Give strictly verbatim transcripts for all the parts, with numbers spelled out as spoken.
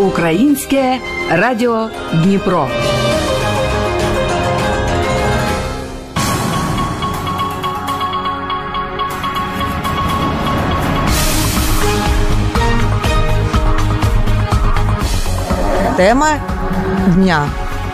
Українське радіо Дніпро. Тема дня.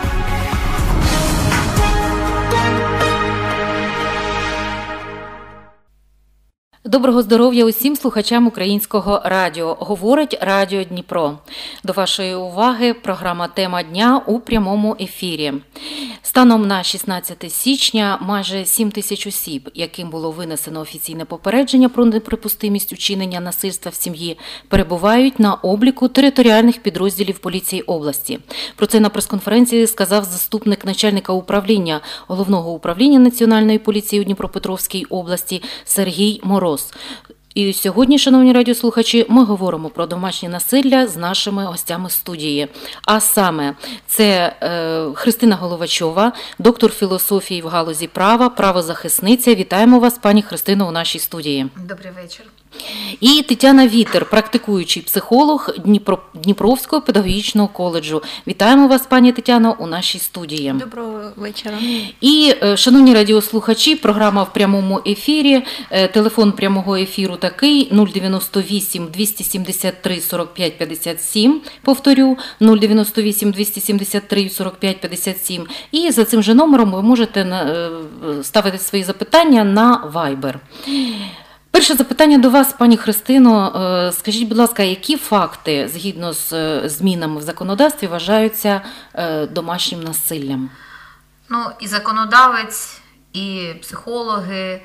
Доброго здоров'я усім слухачам Українського радіо. Говорить Радіо Дніпро. До вашої уваги програма «Тема дня» у прямому ефірі. Станом на шістнадцяте січня майже сім тисяч осіб, яким було винесено офіційне попередження про неприпустимість учинення насильства в сім'ї, перебувають на обліку територіальних підрозділів поліції області. Про це на прес-конференції сказав заступник начальника управління Головного управління Національної поліції у Дніпропетровській області Сергій Мороз. І сьогодні, шановні радіослухачі, ми говоримо про домашнє насилля з нашими гостями студії. А саме, це е, Христина Головачова, доктор філософії в галузі права, правозахисниця. Вітаємо вас, пані Христино, у нашій студії. Добрий вечір. І Тетяна Вітер, практикуючий психолог Дніпро, Дніпровського педагогічного коледжу. Вітаємо вас, пані Тетяно, у нашій студії. Доброго вечора. І, шановні радіослухачі, програма в прямому ефірі. Телефон прямого ефіру такий нуль дев'яносто вісім двісті сімдесят три сорок п'ять п'ятдесят сім. Повторю, нуль дев'яносто вісім двісті сімдесят три сорок п'ять п'ятдесят сім. І за цим же номером ви можете ставити свої запитання на Viber. Перше запитання до вас, пані Христино. Скажіть, будь ласка, які факти, згідно з змінами в законодавстві, вважаються домашнім насиллям? Ну, і законодавець, і психологи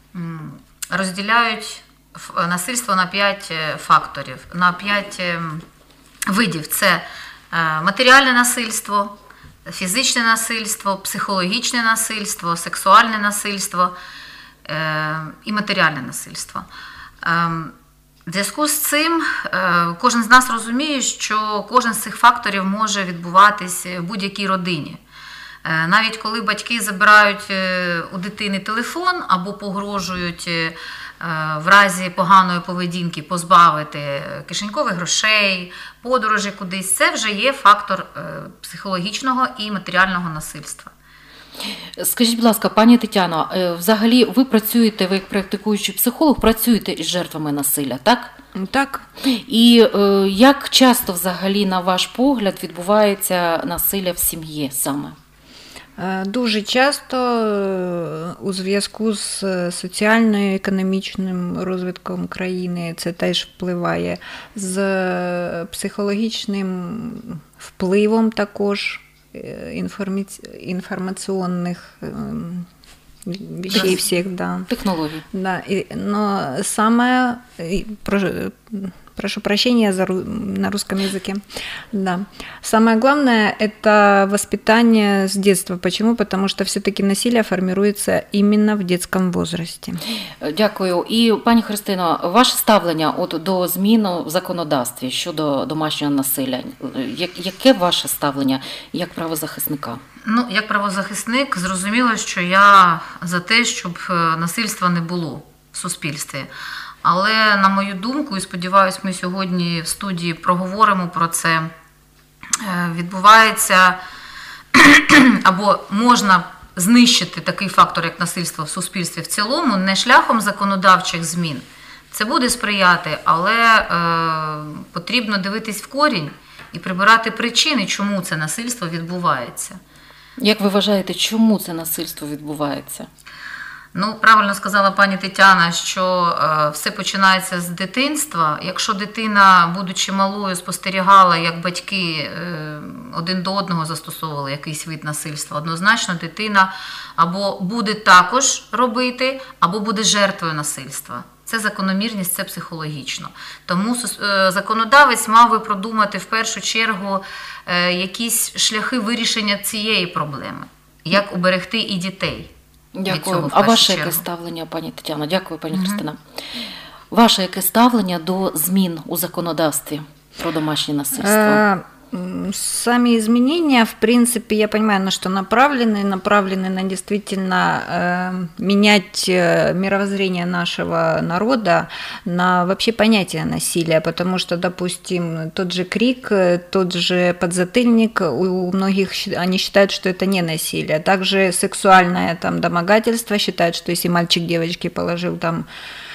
розділяють насильство на п'ять факторів, на п'ять видів. Це матеріальне насильство, фізичне насильство, психологічне насильство, сексуальне насильство і матеріальне насильство. В зв'язку з цим кожен з нас розуміє, що кожен з цих факторів може відбуватись в будь-якій родині. Навіть коли батьки забирають у дитини телефон або погрожують в разі поганої поведінки позбавити кишенькових грошей, подорожі кудись, це вже є фактор психологічного і матеріального насильства. Скажіть, будь ласка, пані Тетяно, взагалі ви працюєте, ви як практикуючий психолог, працюєте із жертвами насилля, так? Так. І е, як часто взагалі, на ваш погляд, відбувається насилля в сім'ї саме? Дуже часто у зв'язку з соціально-економічним розвитком країни це теж впливає, з психологічним впливом також информационных вещей всех, да. Технологий. Да, и, но самое, прошу, прошу прощения за, на русском языке, да. Самое главное – это воспитание с детства. Почему? Потому что все-таки насилие формируется именно в детском возрасте. Дякую. І, пані Христино, ваше ставлення от до змін в законодавстві щодо домашнього насилля, яке ваше ставлення як правозахисника? Ну, як правозахисник, зрозуміло, що я за те, щоб насильства не було в суспільстві. Але, на мою думку, і сподіваюся, ми сьогодні в студії проговоримо про це, відбувається або можна знищити такий фактор, як насильство в суспільстві в цілому, не шляхом законодавчих змін. Це буде сприяти, але е, потрібно дивитись в корінь і прибирати причини, чому це насильство відбувається. Як ви вважаєте, чому це насильство відбувається? Ну, правильно сказала пані Тетяна, що е, все починається з дитинства. Якщо дитина, будучи малою, спостерігала, як батьки е, один до одного застосовували якийсь вид насильства, однозначно дитина або буде також робити, або буде жертвою насильства. Це закономірність, це психологічно. Тому е, законодавець мав би продумати в першу чергу е, якісь шляхи вирішення цієї проблеми, як уберегти і дітей. Дякую. А ваше яке ставлення, пані Тетяно? Дякую, пані угу. Христина. Ваше яке ставлення до змін у законодавстві про домашнє насильство? Сами изменения, в принципе, я понимаю, на что направлены, направлены на действительно э, менять мировоззрение нашего народа, на вообще понятие насилия, потому что, допустим, тот же крик, тот же подзатыльник, у многих они считают, что это не насилие. Также сексуальное там домогательство считают, что если мальчик девочке положил там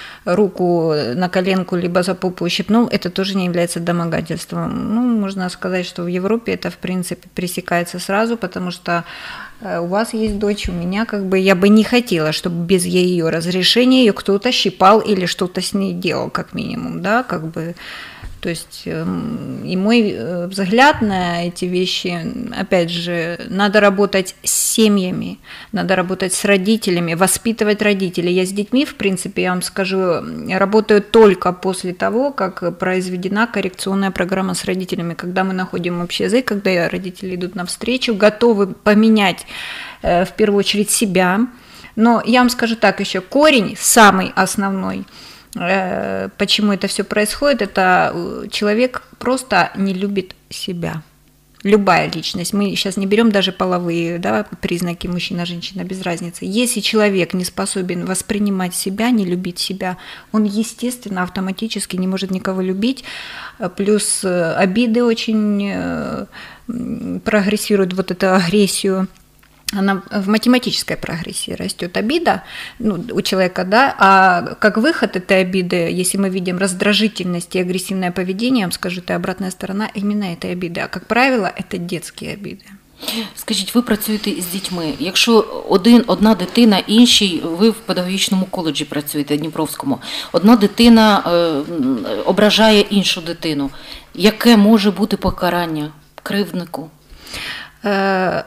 руку на коленку, либо за попу ущипнул, это тоже не является домогательством. Ну, можно сказать, что в Европе это, в принципе, пресекается сразу, потому что у вас есть дочь, у меня как бы я бы не хотела, чтобы без ее разрешения ее кто-то щипал или что-то с ней делал, как минимум, да, как бы. То есть и мой взгляд на эти вещи, опять же, надо работать с семьями, надо работать с родителями, воспитывать родителей. Я с детьми, в принципе, я вам скажу, работаю только после того, как произведена коррекционная программа с родителями, когда мы находим общий язык, когда родители идут навстречу, готовы поменять в первую очередь себя. Но я вам скажу так еще, корень самый основной, почему это все происходит, это человек просто не любит себя. Любая личность, мы сейчас не берем даже половые, да, признаки мужчина, женщина, без разницы. Если человек не способен воспринимать себя, не любить себя, он, естественно, автоматически не может никого любить. Плюс обиды очень прогрессируют, вот эту агрессию. Она в математической прогрессии растет обида, ну, у человека, да, а как выход этой обиды, если мы видим раздражительность и агрессивное поведение, я вам скажу, это обратная сторона именно этой обиды, а как правило, это детские обиди. Скажіть, ви працюєте з дітьми. Якщо один, одна дитина, інший, ви в педагогічному коледжі працюєте, Дніпровському, одна дитина е, ображає іншу дитину, яке може бути покарання кривднику? Е,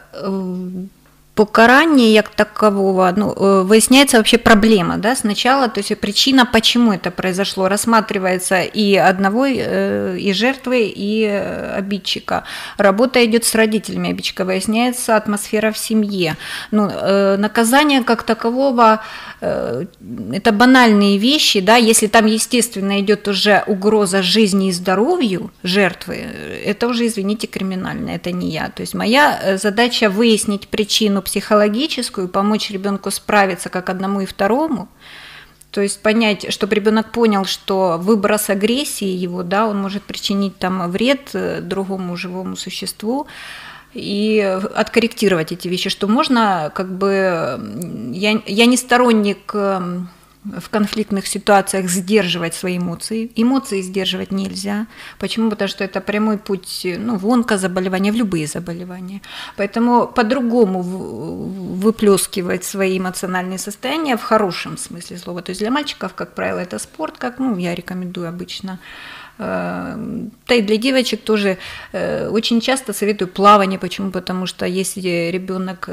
Покарание як такового, ну, выясняется вообще проблема, да, сначала, то есть причина, почему это произошло, рассматривается и одного, и жертвы, и обидчика. Работа идет с родителями обидчика, выясняется атмосфера в семье. Ну, наказание как такового, это банальные вещи, да, если там, естественно, идет уже угроза жизни и здоровью жертвы, это уже, извините, криминально, это не я. То есть моя задача выяснить причину психологическую, помочь ребенку справиться как одному и второму, то есть понять, чтобы ребенок понял, что выброс агрессии его, да, он может причинить там вред другому живому существу, и откорректировать эти вещи, что можно, как бы, я, я не сторонник в конфликтных ситуациях сдерживать свои эмоции. Эмоции сдерживать нельзя. Почему? Потому что это прямой путь, ну, в онкозаболевания, в любые заболевания. Поэтому по-другому выплескивать свои эмоциональные состояния в хорошем смысле слова. То есть для мальчиков, как правило, это спорт, как, ну, я рекомендую обычно. Да и для девочек тоже очень часто советую плавание. Почему? Потому что если ребенок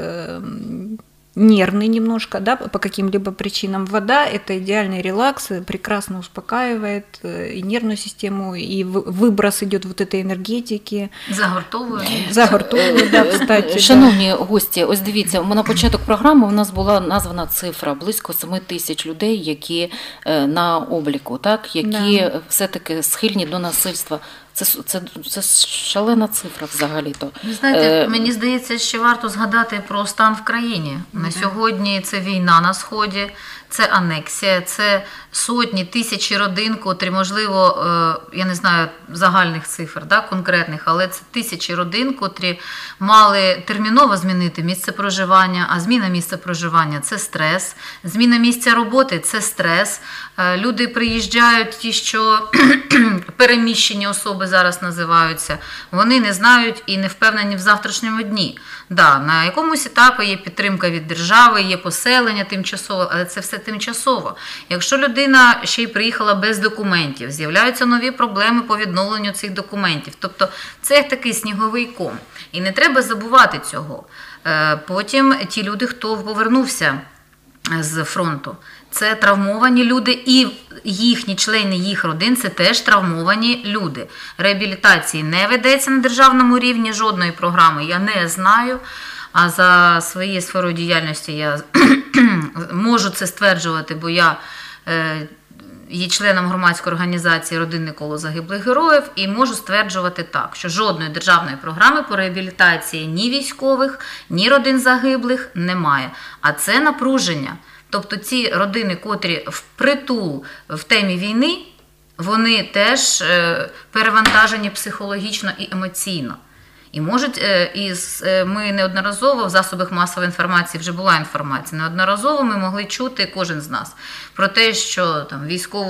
нервный немножко, да, по каким-либо причинам, вода – это идеальный релакс, прекрасно успокаивает и нервную систему, и выброс идет вот этой енергетики. Загортовує. Загортовує, да, кстати. Шановні да. гості, ось дивіться, на початок програми у нас була названа цифра, близько семи тисяч людей, які на обліку, так, які да. все-таки схильні до насильства. Це, це, це шалена цифра взагалі-то. Ви знаєте, мені здається, що варто згадати про стан в країні. На сьогодні це війна на Сході, це анексія, це сотні, тисячі родин, котрі, можливо, я не знаю загальних цифр, да, конкретних, але це тисячі родин, котрі мали терміново змінити місце проживання, а зміна місця проживання – це стрес, зміна місця роботи – це стрес. Люди приїжджають, ті, що переміщені особи зараз називаються, вони не знають і не впевнені в завтрашньому дні. Да, на якомусь етапі є підтримка від держави, є поселення тимчасове, але це все тимчасово. Якщо людина ще й приїхала без документів, з'являються нові проблеми по відновленню цих документів. Тобто це як такий сніговий ком. І не треба забувати цього. Потім ті люди, хто повернувся з фронту, це травмовані люди, і їхні члени їх родин – це теж травмовані люди. Реабілітації не ведеться на державному рівні, жодної програми я не знаю, а за своєю сферою діяльності я можу це стверджувати, бо я є членом громадської організації «Родинне коло загиблих героїв» і можу стверджувати так, що жодної державної програми по реабілітації ні військових, ні родин загиблих немає. А це напруження. Тобто ці родини, котрі впритул в темі війни, вони теж перевантажені психологічно і емоційно. І можуть, і ми неодноразово в засобах масової інформації вже була інформація, неодноразово ми могли чути, кожен з нас, про те, що там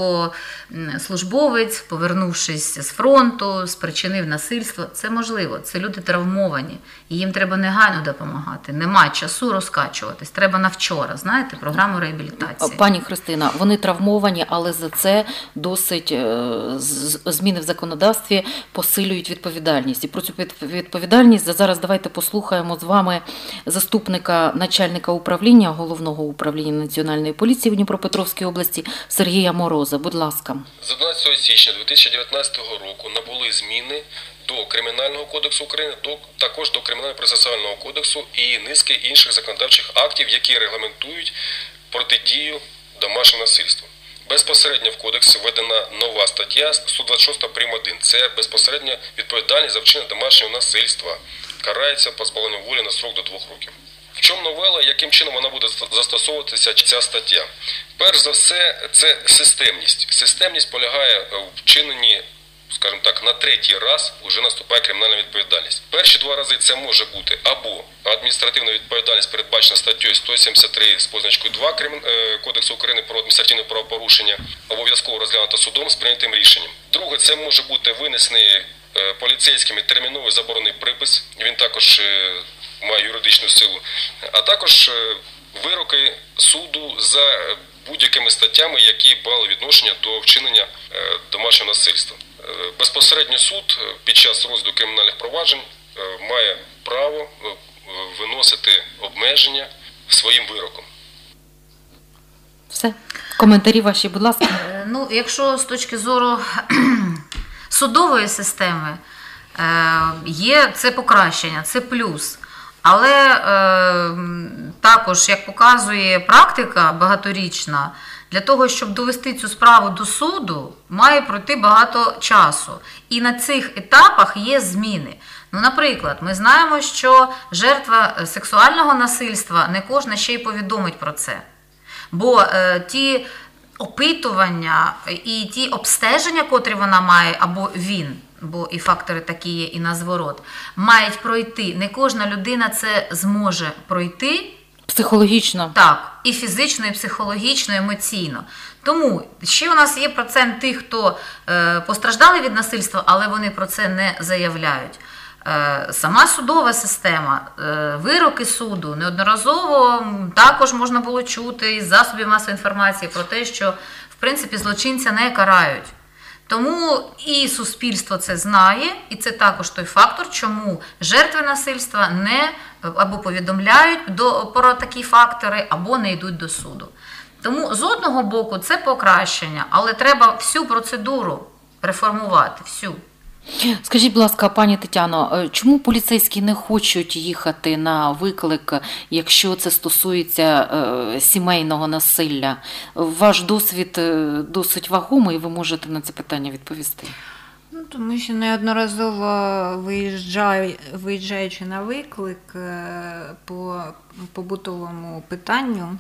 військовослужбовець, повернувшись з фронту, спричинив насильство. Це можливо, це люди травмовані, і їм треба негайно допомагати. Нема часу розкачуватись, треба на вчора, знаєте, програму реабілітації. Пані Христина, вони травмовані, але за це досить зміни в законодавстві посилюють відповідальність. І про цю відповідальність Відповідальність. Зараз давайте послухаємо з вами заступника начальника управління Головного управління Національної поліції в Дніпропетровській області Сергія Мороза. Будь ласка. З одинадцятого січня дві тисячі дев'ятнадцятого року набули зміни до Кримінального кодексу України, до, також до Кримінально-процесуального кодексу і низки інших законодавчих актів, які регламентують протидію домашньому насильству. Безпосередньо в кодексі введена нова стаття сто двадцять шість прим. один. Це безпосередньо відповідальність за вчинення домашнього насильства. Карається позбавленням волі на строк до двох років. В чому новела, яким чином вона буде застосовуватися ця стаття? Перш за все, це системність. Системність полягає в вчиненні, скажімо так, на третій раз вже наступає кримінальна відповідальність. Перші два рази це може бути або адміністративна відповідальність, передбачена статтею сто сімдесят три з позначкою два Кодексу України про адміністративне правопорушення, обов'язково розглянуто судом з прийнятим рішенням. Друге, це може бути винесений поліцейськими терміновий заборонний припис, він також має юридичну силу, а також вироки суду за будь-якими статтями, які мали відношення до вчинення домашнього насильства. Безпосередньо суд під час розгляду кримінальних проваджень має право виносити обмеження своїм вироком. Все. Коментарі ваші, будь ласка. Ну, якщо з точки зору судової системи є це покращення, це плюс. Але е, також, як показує практика багаторічна, для того, щоб довести цю справу до суду, має пройти багато часу. І на цих етапах є зміни. Ну, наприклад, ми знаємо, що жертва сексуального насильства не кожна ще й повідомить про це. Бо е, ті опитування і ті обстеження, котрі вона має, або він, бо і фактори такі є, і на зворот, мають пройти. Не кожна людина це зможе пройти. Психологічно. Так, і фізично, і психологічно, і емоційно. Тому ще у нас є процент тих, хто е, постраждали від насильства, але вони про це не заявляють. Е, сама судова система, е, вироки суду неодноразово також можна було чути із засобів масової інформації про те, що в принципі злочинця не карають. Тому і суспільство це знає, і це також той фактор, чому жертви насильства не або повідомляють до, про такі фактори, або не йдуть до суду. Тому з одного боку це покращення, але треба всю процедуру реформувати, всю. Скажіть, будь ласка, пані Тетяно, чому поліцейські не хочуть їхати на виклик, якщо це стосується е, сімейного насилля? Ваш досвід досить вагомий, і ви можете на це питання відповісти. Ну, тому що неодноразово виїжджаю, виїжджаючи на виклик по побутовому питанню,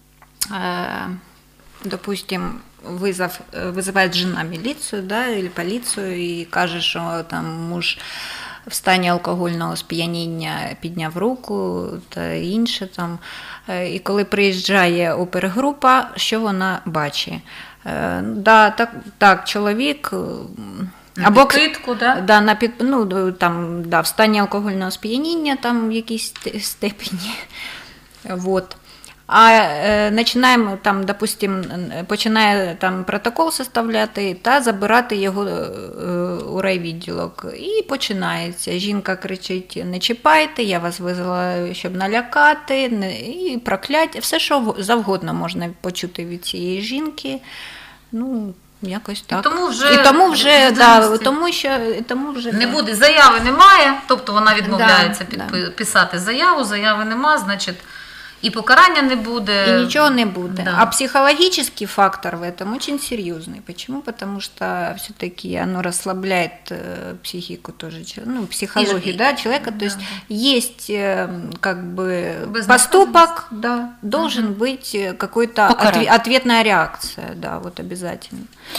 е, допустим, вызов, вызывает жена милицию, да, или полицию і каже, що там муж в стані алкогольного сп'яніння підняв руку та інше там. І коли приїжджає опергрупа, що вона бачить? Да, так, так, чоловік на або підпитку, да? Да, на під, ну, там, да, в стані алкогольного сп'яніння там в якійсь степені. Вот. А е, починаємо там, допустим, починає там протокол составляти та забирати його е, у райвідділок. І починається. Жінка кричить: не чіпайте, я вас визвала, щоб налякати, не, і прокляття. Все, що завгодно можна почути від цієї жінки. Ну, якось так. І тому вже, і тому вже, да, тому що, тому вже не да. буде, заяви немає, тобто вона відмовляється да, підписати да. заяву, заяви нема, значить, і покарання не буде. И ничего не будет. Да. А психологический фактор в этом очень серьезный. Почему? Потому что все-таки оно расслабляет э, психику тоже, ну, психологию, И- да, человека. да. То есть есть э, как бы Безнаказанность. поступок, да, должен быть э, какой-то Покарание. отве- ответная реакция, да, вот обязательно.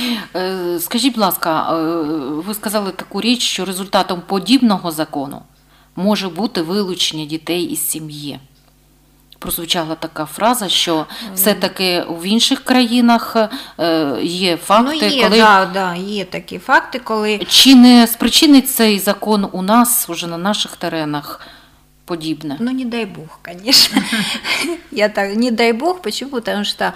Е, Скажіть, будь ласка, е, ви сказали таку річ, що результатом подібного закону може бути вилучення дітей із сім'ї. Прозвучала така фраза, що все-таки в інших країнах е, є факти, Ну, є, коли да, да, є такі факти, коли чи не спричинить цей закон у нас, уже на наших теренах, подібне? Ну, не дай бог, конечно. Я так, не дай бог, почему? Потому что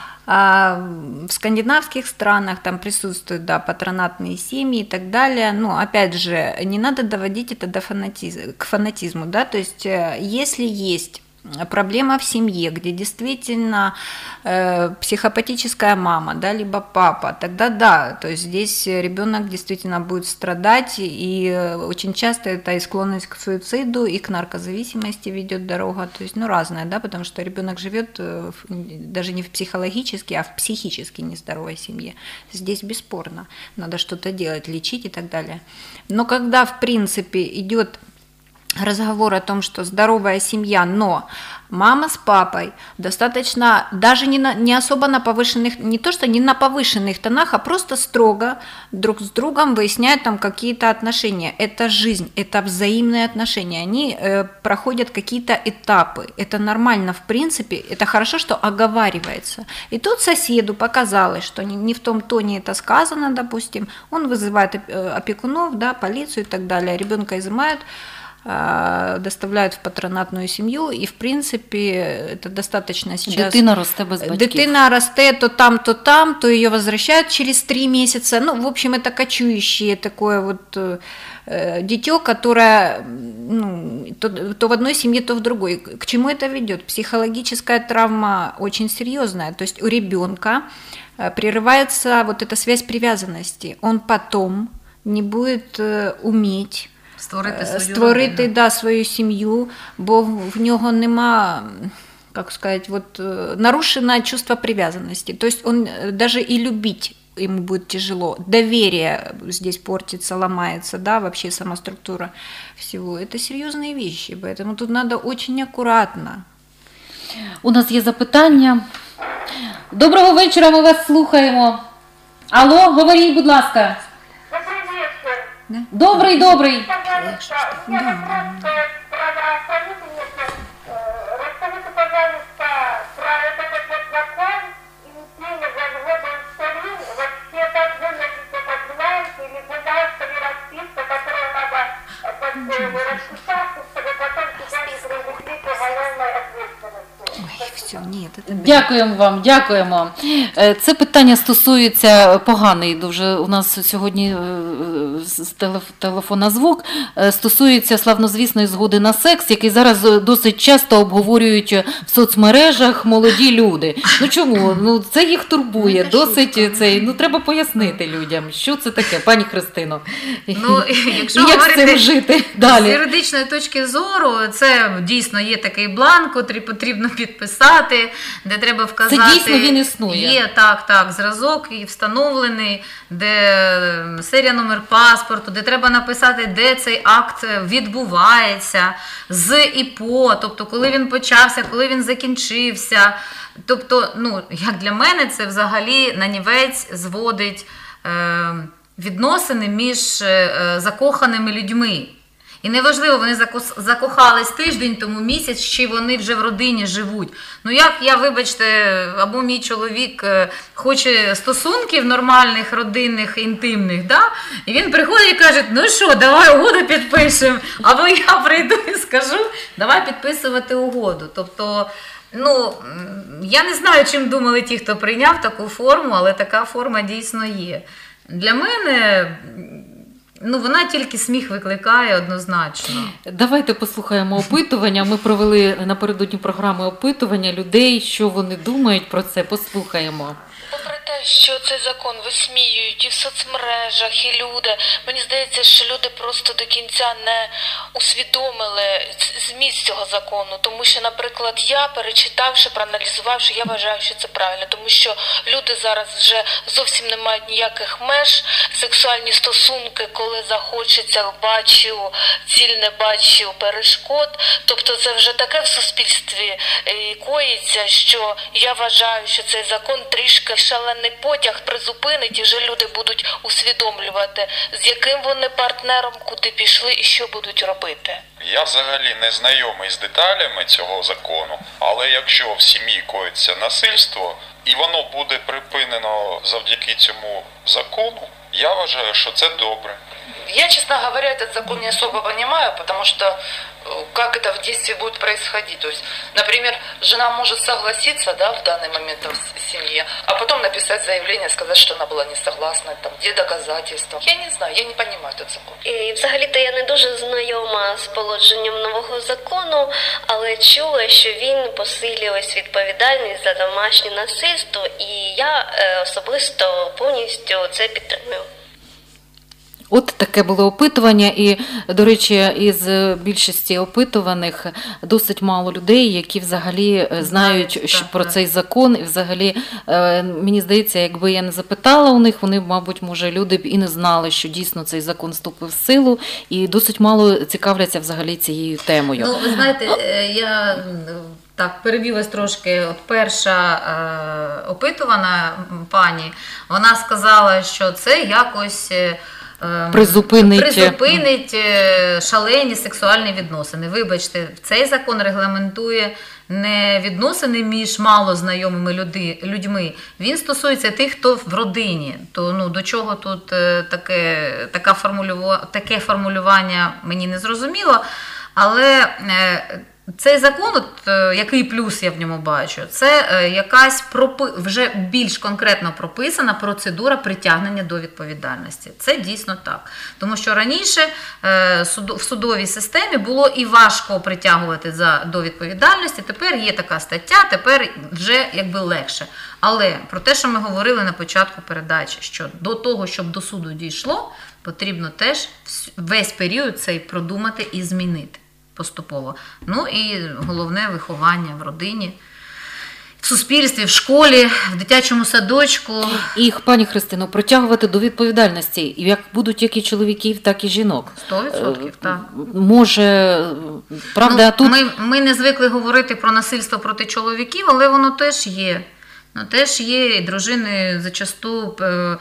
а, в скандинавских странах там присутствуют, да, патронатные семьи и так далее. Но, опять же, не надо доводить это до фанатизма, к фанатизму, да, то есть, э, если есть проблема в семье, где действительно э, психопатическая мама, да, либо папа, тогда да, то есть здесь ребенок действительно будет страдать, и очень часто это и склонность к суициду, и к наркозависимости ведет дорога, то есть, ну, разное, да, потому что ребенок живет э, в- даже не в психологически, а в психически нездоровой семье. Здесь бесспорно, надо что-то делать, лечить и так далее. Но когда, в принципе, идет разговор о том, что здоровая семья, но мама с папой достаточно, даже не, на, не особо на повышенных, не то что не на повышенных тонах, а просто строго друг с другом выясняют там какие-то отношения. Это жизнь, это взаимные отношения, они э, проходят какие-то этапы, это нормально в принципе, это хорошо, что оговаривается. И тут соседу показалось, что не, не в том тоне это сказано, допустим, он вызывает э, опекунов, да, полицию и так далее, ребенка изымают, доставляют в патронатную семью, и в принципе это достаточно сейчас. Дитина росте без батьків. Дитина росте то там, то там, то ее возвращают через три месяца. Ну, в общем, это кочующее такое вот э, дитё, которое, ну, то, то в одной семье, то в другой. К чему это ведет? Психологическая травма очень серьезная. То есть у ребенка прерывается вот эта связь привязанности. Он потом не будет уметь Створити свою створити, родину. да, свою сім'ю, бо в нього нема, как сказать, вот, нарушено чувство привязанности. То есть он даже и любить ему будет тяжело. Доверие здесь портится, ломается, да, вообще сама структура всего. Это серьезные вещи, поэтому тут надо очень аккуратно. У нас є запитання. Доброго вечора, ми вас слухаємо. Алло, говоріть, будь ласка. Добрый вечер. Да? Добрий, добрий. Пожалуйста, у меня вопрос э, про правительницу. Э, Расскажите, пожалуйста, про этот вот закон и внесение развода инсулин. Вообще, как вы относитесь к власти или государство или расписка, которую надо э, как бы, расписаться, чтобы потом себя не привлекли к уголовной ответственности? Ой, все, нет, это... Дякуємо вам, дякуємо. Е, Це питання стосується поганий дуже у нас сьогодні е, з телеф- телефонна звук, е, стосується славнозвісної згоди на секс, який зараз е, досить часто обговорюють в соцмережах молоді люди. Ну чому? Ну це їх турбує, Ну, це досить шутка. цей. Ну треба пояснити людям, що це таке, пані Христино. Ну, якщо І як з говорити цим жити з далі? юридичної точки зору, це дійсно є такий бланк, який потрібно підписати, де треба вказати. Це дійсно він існує? Є, так, так, зразок і встановлений, де серія номер паспорту, де треба написати, де цей акт відбувається, з і по, тобто коли він почався, коли він закінчився. Тобто, ну, як для мене, це взагалі нанівець зводить е, відносини між е, закоханими людьми. І неважливо, вони закос- закохались тиждень тому, місяць, чи вони вже в родині живуть. Ну як я, вибачте, або мій чоловік е, хоче стосунків нормальних, родинних, інтимних, да? І він приходить і каже, ну що, давай угоду підпишемо. Або я прийду і скажу, давай підписувати угоду. Тобто, ну, м, я не знаю, чим думали ті, хто прийняв таку форму, але така форма дійсно є. Для мене, ну, вона тільки сміх викликає однозначно. Давайте послухаємо опитування. Ми провели напередодні програми опитування людей, що вони думають про це. Послухаємо. Попри те, що цей закон висміюють і в соцмережах, і люди, мені здається, що люди просто до кінця не усвідомили зміст цього закону. Тому що, наприклад, я, перечитавши, проаналізувавши, я вважаю, що це правильно. Тому що люди зараз вже зовсім не мають ніяких меж, сексуальні стосунки, коли захочеться, бачу, ціль не бачу, перешкод. Тобто це вже таке в суспільстві коїться, що я вважаю, що цей закон трішки шалений потяг призупинить, і вже люди будуть усвідомлювати, з яким вони партнером, куди пішли і що будуть робити. Я взагалі не знайомий з деталями цього закону, але якщо в сім'ї коїться насильство, і воно буде припинено завдяки цьому закону, я вважаю, що це добре. Я, честно говоря, этот закон не особо понимаю, потому что как это в действии будет происходить. То есть, например, жена может согласиться, да, в данный момент в семье, а потом написать заявление, сказать, что она была не согласна, там, где доказательства. Я не знаю, я не понимаю этот закон. І взагалі-то я не дуже знайома з положенням нового закону, але чула, що він посилює ось відповідальність за домашнє насильство, і я е, особисто повністю це підтримую. От таке було опитування, і, до речі, із більшості опитуваних досить мало людей, які взагалі знають так, що так, про так. цей закон, і взагалі, мені здається, якби я не запитала у них, вони, мабуть, може, люди б і не знали, що дійсно цей закон вступив в силу, і досить мало цікавляться взагалі цією темою. Ну, ви знаєте, я... Так, переб'ю трошки. От перша е, опитувана пані, вона сказала, що це якось... Призупинить. Призупинить шалені сексуальні відносини. Вибачте, цей закон регламентує не відносини між малознайомими люди, людьми. Він стосується тих, хто в родині. То ну, до чого тут таке, така формулюва, таке формулювання мені не зрозуміло. Але цей закон, от, який плюс я в ньому бачу, це якась пропи... вже більш конкретно прописана процедура притягнення до відповідальності. Це дійсно так. Тому що раніше в судовій системі було і важко притягувати за... до відповідальності, тепер є така стаття, тепер вже якби легше. Але про те, що ми говорили на початку передачі, що до того, щоб до суду дійшло, потрібно теж весь період цей продумати і змінити поступово. Ну і головне виховання в родині, в суспільстві, в школі, в дитячому садочку. І, пані Христино, притягувати до відповідальності, як будуть як і чоловіків, так і жінок. сто відсотків, так. Може, правда, ну, тут... Ми, ми не звикли говорити про насильство проти чоловіків, але воно теж є. Ну, теж є, і дружини зачасту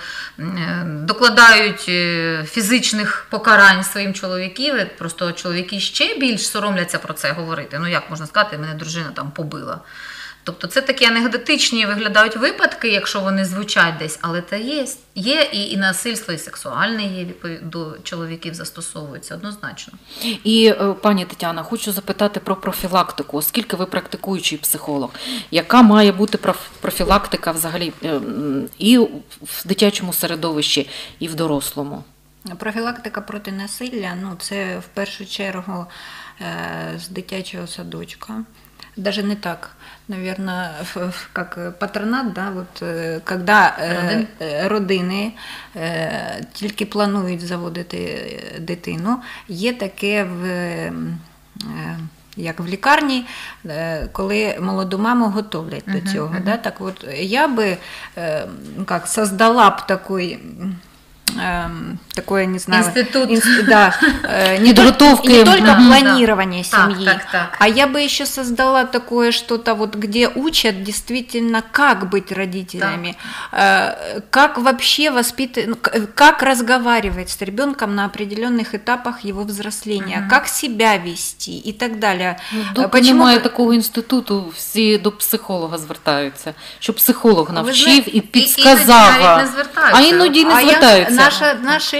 докладають фізичних покарань своїм чоловікам, просто чоловіки ще більш соромляться про це говорити. Ну, як можна сказати, мене дружина там побила. Тобто це такі анекдотичні виглядають випадки, якщо вони звучать десь, але це є. Є і, і насильство, і сексуальне є, до чоловіків застосовується однозначно. І, пані Тетяна, хочу запитати про профілактику. Оскільки ви практикуючий психолог, яка має бути профілактика взагалі і в дитячому середовищі, і в дорослому? Профілактика проти насилля, ну, це в першу чергу з дитячого садочка. Даже не так, наверное, как патронат, да, вот, когда Родин. родини тільки планують заводити дитину, є таке в, як в лікарні, коли молоду маму готовлять uh-huh, до цього. Uh-huh. Да, так от, я би как, создала б такий... такое, не знаю, институт, инст, да, не, только, не только планирование да. семьи, так, так, так. а я бы еще создала такое что-то, вот, где учат действительно, как быть родителями, так. как вообще воспитывать, как разговаривать с ребенком на определенных этапах его взросления, угу. как себя вести и так далее. Ну, Почему немає такого інституту, всі до психолога звертаються, щоб психолог навчив і підсказав, і, і, і а іноді не звертаються. Наши, наши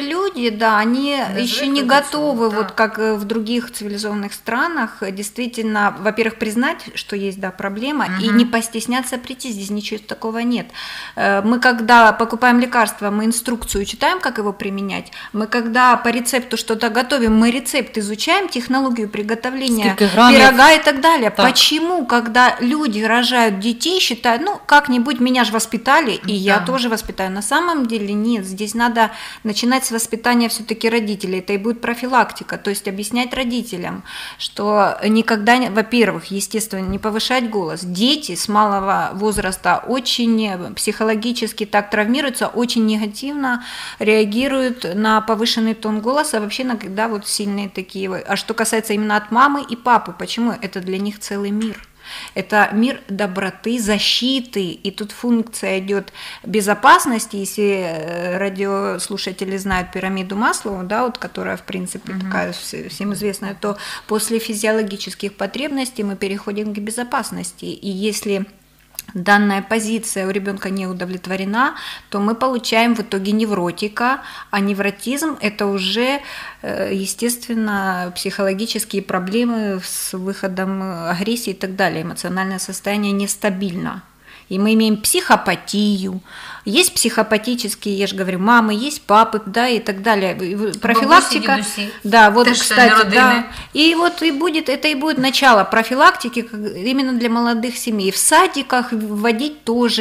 люди, да, они Не еще не звыкли до готовы, цього, вот так. как в других цивилизованных странах, действительно, во-первых, признать, что есть, да, проблема, и не постесняться прийти, здесь ничего такого нет. Э, Мы, когда покупаем лекарства, мы инструкцию читаем, как его применять, мы, когда по рецепту что-то готовим, мы рецепт изучаем, технологию приготовления Сколько граммов. пирога и так далее. Так. Почему, когда люди рожают детей, считают, ну, как-нибудь меня же воспитали, и я Да. тоже воспитаю. На самом деле нет, здесь надо начинать с воспитания все-таки родителей, это и будет профилактика, то есть объяснять родителям, что никогда, не- во-первых, естественно, не повышать голос. Дети с малого возраста очень психологически так травмируются, очень негативно реагируют на повышенный тон голоса, вообще на когда вот сильные такие. А что касается именно от мамы и папы, почему? Это для них целый мир. Это мир доброты, защиты, и тут функция идет безопасности, если э, радиослушатели знают пирамиду Маслоу, да, вот, которая, в принципе, такая вс- всем известная, то после физиологических потребностей мы переходим к безопасности, и если данная позиция у ребенка не удовлетворена, то мы получаем в итоге невротика, а невротизм – это уже, э, естественно, психологические проблемы с выходом агрессии и так далее, эмоциональное состояние нестабильно. И мы имеем психопатию, есть психопатические, я же говорю, мамы, есть папы, да, и так далее. И в- Профилактика, дідусі. да, вот, Теж кстати, члени да. родини. И вот и будет, это и будет начало профилактики как именно для молодых семей. В садиках вводить тоже,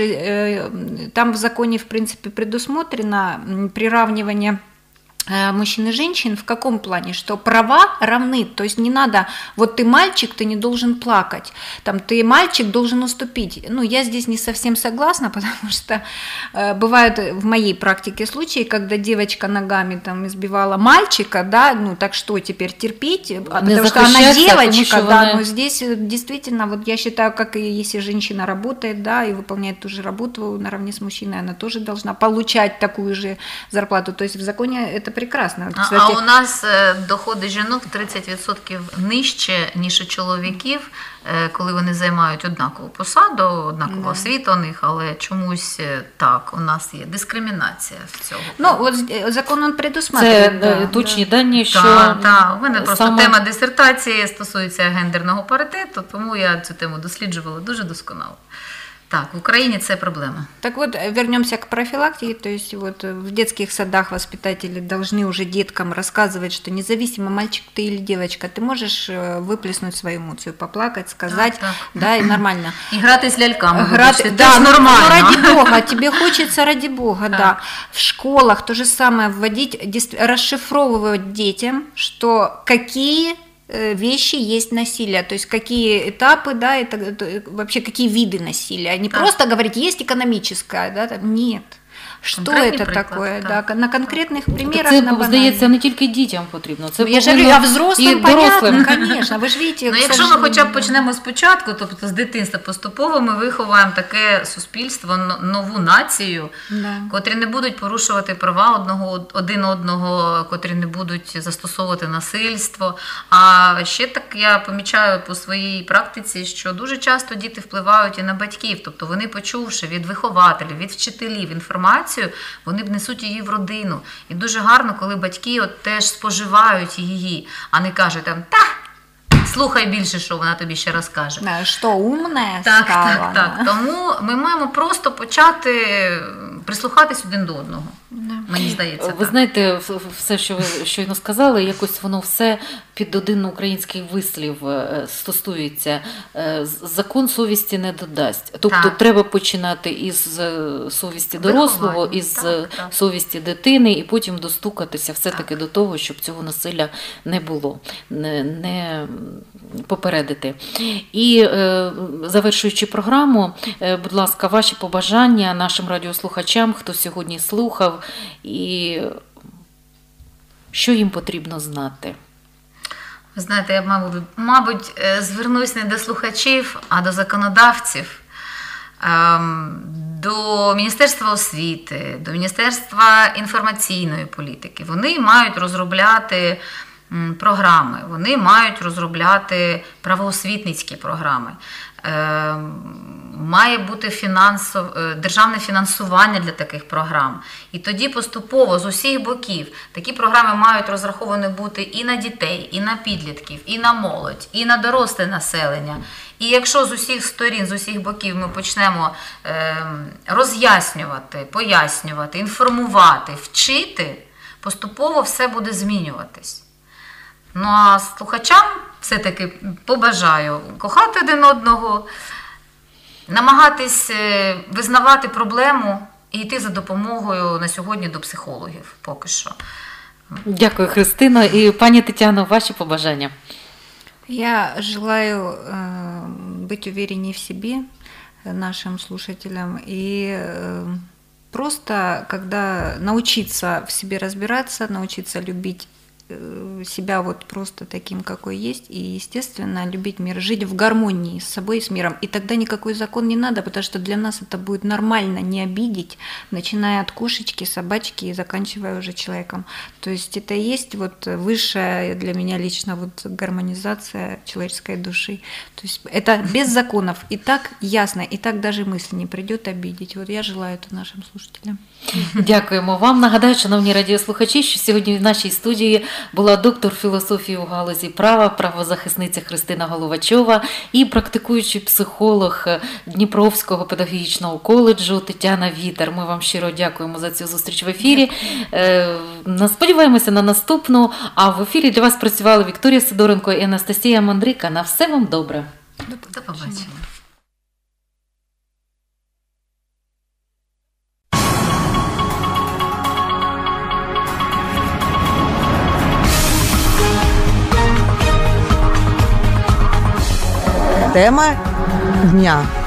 э, там в законе, в принципе, предусмотрено м, приравнивание э, мужчин и женщин в каком плане, что права равны, то есть не надо, вот ты мальчик, ты не должен плакать, там ты мальчик должен уступить. Ну, я здесь не совсем согласна, потому что э, бывают в моей практике случаи, когда девочка ногами там избивала мальчика, да, ну так что теперь терпеть, а Не потому что она захищаться, девочка, потому что да, она- но здесь э, действительно, вот я считаю, как и если женщина работает, да, и выполняет ту же работу наравне с мужчиной, она тоже должна получать такую же зарплату, то есть в законе это прекрасно. Вот, А, кстати, а у нас е, доходи жінок тридцять відсотків нижче, ніж у чоловіків, е, коли вони займають однакову посаду, однакова освіта у них, але чомусь е, так, у нас є дискримінація в цьому. ну, вот э, закон он Це предусматривает, е, да, точні дані, що Так, так. У мене просто саме- тема дисертації стосується гендерного паритету, тому я цю тему досліджувала дуже досконало. Так, в Україні це проблема. Так вот, э, вернемся к профилактике, то есть вот э, в детских садах воспитатели должны уже деткам рассказывать, что независимо, мальчик ты или девочка, ты можешь э, выплеснуть свою эмоцию, поплакать, сказать, Так, так. да, и нормально. І грати з ляльками, Грати- вибачте, да, теж ну, нормально. ну, ради бога, тебе хочется ради бога, да. В школах то же самое вводить, дес- расшифровывать детям, что какие э, вещи есть насилие, то есть какие этапы, да, это, это вообще какие виды насилия. Не Так. просто говорить, есть экономическое, да, там, нет. Что Конкретний это приклад, такое, так. да, на конкретных примерах, це, на банальных. здається, не тільки дітям потрібно, це Ну, я же повинно говорю, а взрослым і дорослим. понятно, конечно, вы же видите, Ну, к якщо ми сожалению, хоча б да. почнемо спочатку, тобто з дитинства поступово ми виховуємо таке суспільство, н- нову націю, Да. котрі не будуть порушувати права одного один одного, котрі не будуть застосовувати насильство. А ще так я помічаю по своїй практиці, що дуже часто діти впливають і на батьків, тобто вони, почувши від вихователів, від вчителів інформацію, вони несуть її в родину. І дуже гарно, коли батьки от теж споживають її, а не кажуть там та. Слухай більше, що вона тобі ще розкаже. Да, что умная Так, стала. так, так. да. Тому ми маємо просто почати прислухатись один до одного. Мені здається, Ви так. знаєте, в- все, що ви щойно сказали, якось воно все під один український вислів е, стосується. Е, з- Закон совісті не додасть. Тобто Так. треба починати із е, совісті дорослого, Виховання, із так, е, так. совісті дитини, і потім достукатися все-таки до того, щоб цього насилля не було, не, не попередити. І е, завершуючи програму, е, будь ласка, ваші побажання нашим радіослухачам, хто сьогодні слухав, і що їм потрібно знати. Ви знаєте, я, мабуть, мабуть, е, звернусь не до слухачів, а до законодавців, ем, до Міністерства освіти, до Міністерства інформаційної політики. Вони мають розробляти програми, вони мають розробляти правоосвітницькі програми. Має бути фінансов... державне фінансування для таких програм. І тоді поступово з усіх боків такі програми мають розраховані бути і на дітей, і на підлітків, і на молодь, і на доросле населення. І якщо з усіх сторін, з усіх боків ми почнемо роз'яснювати, пояснювати, інформувати, вчити, поступово все буде змінюватись. Ну а слухачам все-таки побажаю кохати один одного, намагатись визнавати проблему і йти за допомогою на сьогодні до психологів поки що. Дякую, Христино. І пані Тетяно, ваші побажання. Я желаю э, быть увереннее в себе нашим слушателям и э, просто, когда научиться в себе разбираться, научиться любить себя вот просто таким, какой есть, и, естественно, любить мир, жить в гармонии с собой и с миром. И тогда никакой закон не надо, потому что для нас это будет нормально не обидеть, начиная от кошечки, собачки и заканчивая уже человеком. То есть это и есть вот высшая для меня лично вот гармонизация человеческой души. То есть это без законов, и так ясно, и так даже мысль не придет обидеть. Вот я желаю это нашим слушателям. Дякуємо вам. Нагадаю, шановні радіослухачі, що сьогодні в нашій студії була доктор філософії у галузі права, правозахисниця Христина Головачова і практикуючий психолог Дніпровського педагогічного коледжу Тетяна Вітер. Ми вам щиро дякуємо за цю зустріч в ефірі. Дякую. Сподіваємося на наступну. А в ефірі для вас працювали Вікторія Сидоренко і Анастасія Мандрика. На все вам добре. До побачення. Тема дня.